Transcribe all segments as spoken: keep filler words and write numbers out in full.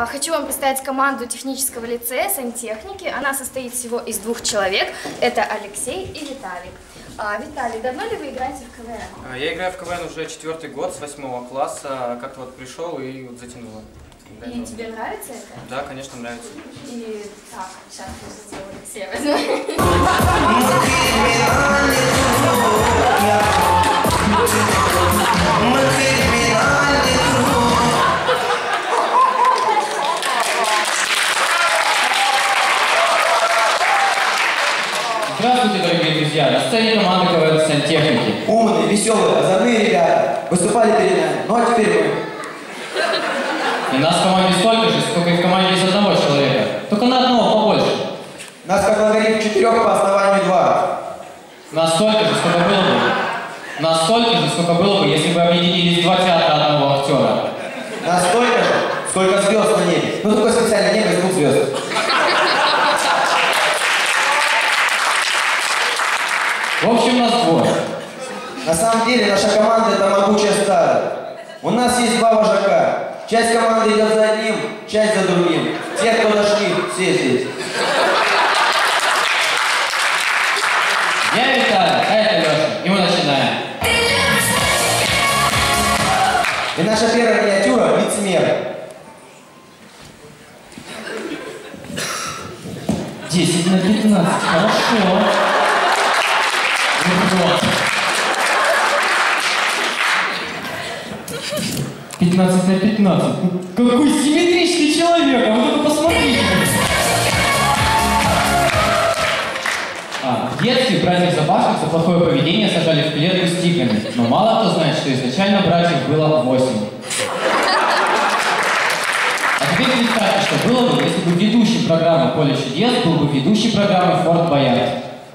Хочу вам представить команду технического лицея сантехники. Она состоит всего из двух человек. Это Алексей и Виталий. А, Виталий, давно ли вы играете в КВН? Я играю в КВН уже четвертый год, с восьмого класса. Как-то вот пришел и вот затянуло. И тебе нравится это? Да, конечно, нравится. И так, сейчас я сделаю Алексея возьму. Здравствуйте, дорогие друзья! На сцене команда КВН «Сантехники». Умные, веселые, озорные ребята. Выступали перед нами. Ну а теперь мы. И нас в команде столько же, сколько и в команде из одного человека. Только на одного побольше. Нас, как говорит, четырех по основанию два. Нас столько же, сколько было бы. Нас столько же, сколько было бы, если бы объединились два театра одного актера. Нас столько же, сколько звезд на небе. Ну такое специальное небо из двух звезд. В общем, нас двое. На самом деле наша команда это могучая стадо. У нас есть два вожака. Часть команды идет за одним, часть за другим. Те, кто дошли, все здесь. Я Виталий, а это Леша. И мы начинаем. И наша первая миниатюра — лицемер. десять на пятнадцать. Хорошо. Вот. пятнадцать на пятнадцать. Какой симметричный человек, а вы только посмотрите. А, в детстве братьев Запашных за плохое поведение сажали в клетку с тиграми. Но мало кто знает, что изначально братьев было восемь. А теперь представьте, что было бы, если бы ведущий программы «Поле чудес» был бы ведущий программы «Форт Боярд».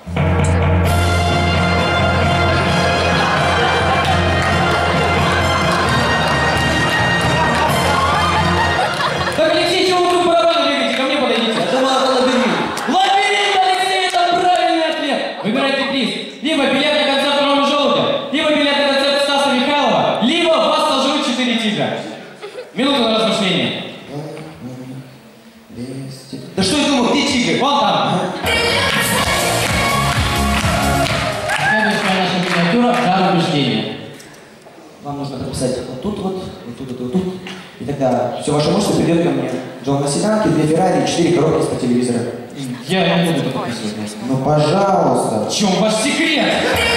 Выбирайте приз. Либо билет на концерт Ромы Желудя, либо билет на концерт Стаса Михайлова, либо вас сожрут четыре тигра. Минуту на размышление. Да что я думал, где тигр? Вон там. Следующая наша миниатюра — дар убеждения. Вам нужно прописать вот тут вот, вот тут, вот, вот тут. И тогда все ваше мужество придет ко мне. Джон на седанке, две Феррари и четыре коробки из-под телевизора. Я не буду это подписывать. Ну, пожалуйста. В чем ваш секрет?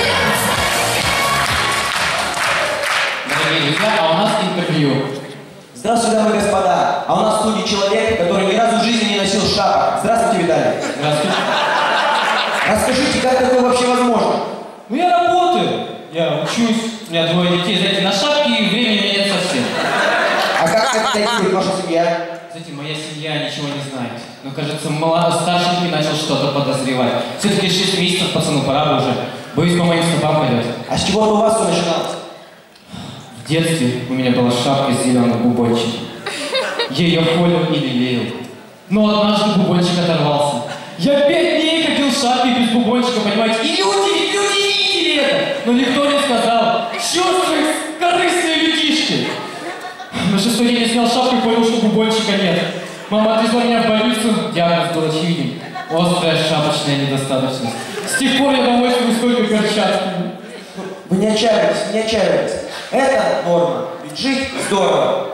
Дорогие друзья, а у нас интервью. Здравствуйте, дамы и господа. А у нас в студии человек, который ни разу в жизни не носил шапок. Здравствуйте, Виталий. Здравствуйте. Расскажите, как такое вообще возможно? Ну, я работаю. Я учусь. У меня двое детей, знаете, на шапке, и времени нет совсем. А как это реагирует ваша семья? Знаете, моя семья ничего не знает. Но, кажется, молодой старшенький начал что-то подозревать. Все-таки шесть месяцев, пацану, пора бы уже. Боюсь, по моим стопам пойдет. А с чего у вас все начиналось? В детстве у меня была шапка с зеленым бубончиком. Я ее холил и лелеял. Но однажды бубончик оторвался. Я пять дней ходил в шапке без бубончика, понимаете? И люди, и люди видели это! Но никто не сказал. Чёрствые, корыстные людишки! На шестой день я снял шапку и понял, что бубончика нет. Мама отвезла меня в больницу, диагноз был очевиден. Острая шапочная недостаточность. С тех пор я довольствуюсь только перчатками. Вы не отчаивайтесь, не отчаивайтесь. Это норма. Ведь жить здорово.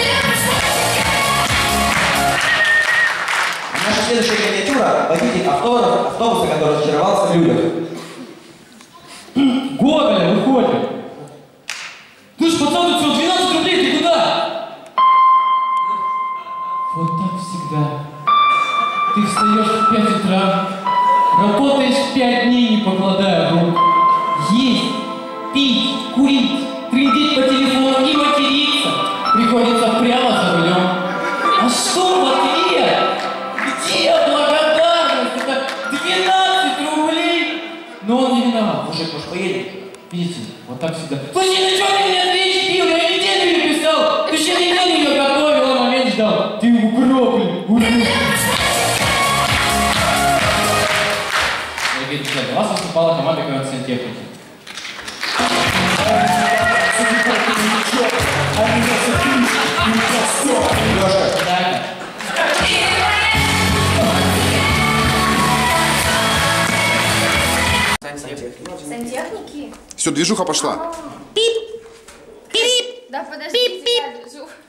Наша следующая миниатюра — водитель автобуса, автобуса, который разочаровался в людях. Гоголя, выходим. Слышь, пацан, тут всего двенадцать рублей, ты куда? Вот так всегда. Ты встаешь в пять утра, работаешь пять дней, не покладая рук. Есть, пить, курить, трындеть по телефону и материться приходится прямо за рулем. А что в ответ? Где благодарность? Это двенадцать рублей! Но он не виноват. Мужик, может, поедем? Видите, вот так всегда. Слушай, ну что ты меня две пил? Я неделю не писал. Ты еще неделю ее готовил, а момент ждал. Ты угробли, угробли. Дорогие друзья, для вас выступала команда КВН «Сантехники». Леша, Да. Все, движуха пошла. Да подождите, я держу.